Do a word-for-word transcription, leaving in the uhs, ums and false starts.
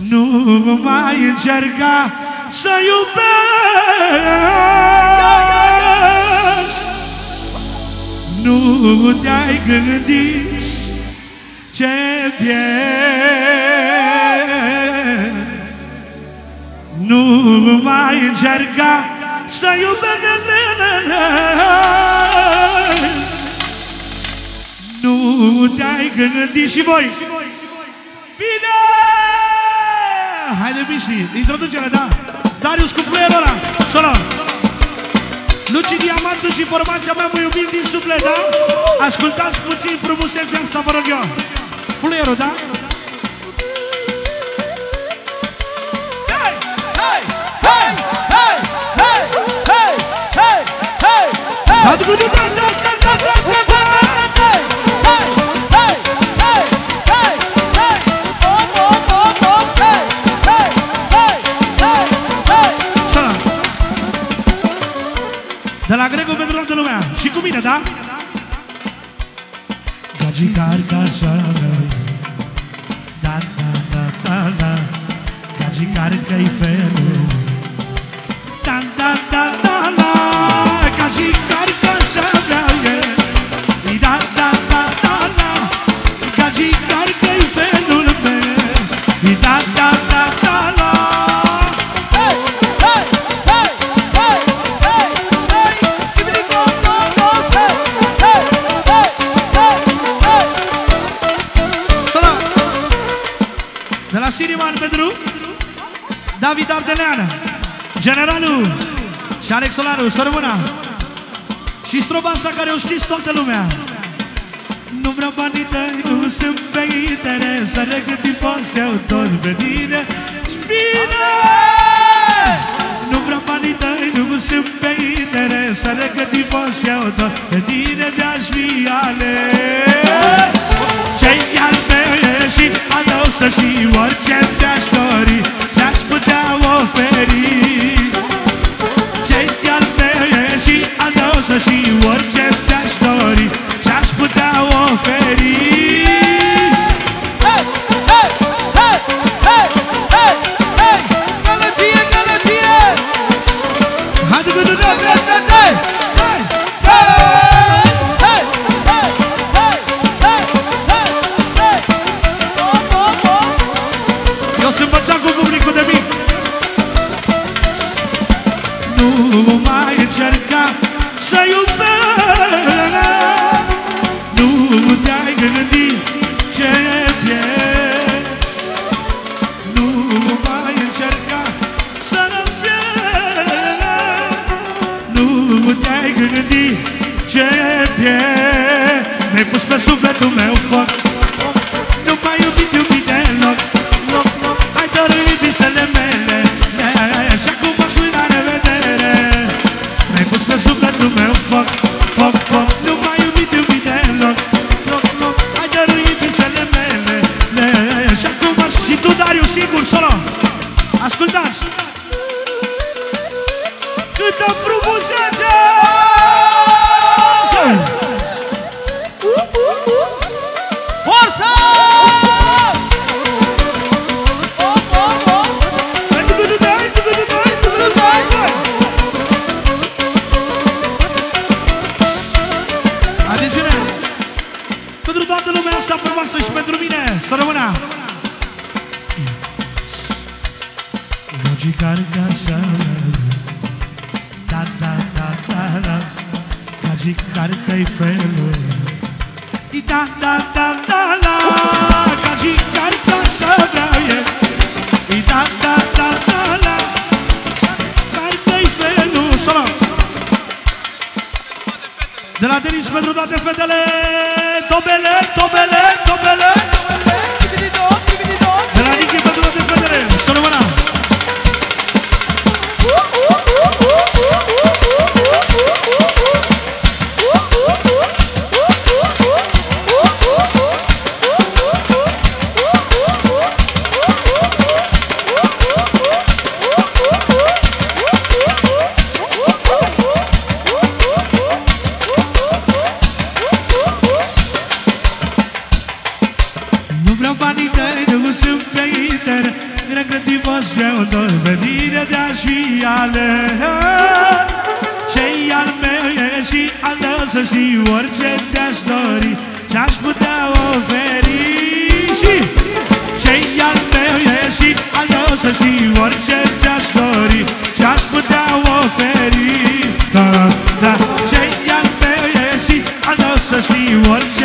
Nu mai încerca să iubesc. Nu te-ai gândit ce pierd. Nu mai încerca să iubesc. Nu te-ai gândit. Și voi bine! Haide, Miști, introducere, da? Darius cu fluierul ăla, solo. Luci Diamantu și formația mea, mă iubim din suflet, da? Ascultați puțin frumusețea asta, vă rog eu. Fluierul, da? Hei! Hei! Hei! Hei! Hei! Hei! Hei! Hei! Hei! Da, da, da, da, da, da, da, da, da. De la Grego pentru toată lumea. Și cu mine, da? Gagicar casada. Da, da, da, da, da. Gagicar că-i felul. Da, da, da, da, da. Gagicar casada. Da, da, da, da, da. Gagicar că-i felul meu. Da, da, da, da, da. De la Siriman pentru David Ardeleană, Generalul și Alex Solaru, să rămână. Și stroba asta care o știți toată lumea. Nu vreau banii tăi, nu sunt pe interes, să regândi poți eu tot pe tine. Și bine! Nu vreau banii tăi, nu sunt pe interes, să regândi poți eu tot pe tine. De-aș fi ales ce-i al meu și al tău, să știi, orice te-aș dori, ți-aș putea oferi. Ce-i al meu și al tău, să știi, orice te-aș dori, ți-aș putea oferi. Hei, hei, hei, hei, hei, hei, gălăgie, gălăgie. Haide, haide, haide, haide, haide. Să învățăm cu publicul de mic. Nu mai încerca să iubesc. Nu te-ai gândit ce pierzi. Nu mai încerca să răzbierzi. Nu te-ai gândit ce pierzi. Mi-ai pus pe sufletul meu foc. Nu mai iubit, iubit deloc. Visele mele, și acum mă spui la revedere. Mi-ai pus pe sufletul meu foc, foc, foc. Nu mai iubit, iubit deloc. Ai dăruit visele mele, și acum mă... Și tu, Darius, sigur, solo. Ascultați. Câtă frumusețe! Forța! Și pentru mine, să rămână. Gagicar casada. Da, da, da, da, da. Gagicar că-i felul. Da, da, da, da, da. Gagicar casada. Da, da, da, da, da. Gagicar că-i felul. Solo. De la Denis pentru toate fetele. Tobele, tobele, tobele. De la Nichi pentru toate fetele. Să rămână. Recreativos eu dor pe tine de-aș fi ales. Ce-i al meu e și al tău, să știi, orice te-aș dori și-aș putea oferi. Și ce-i al meu e și al tău, să știi, orice te-aș dori și-aș putea oferi. Da, da, ce-i al meu e și al tău, să știi, orice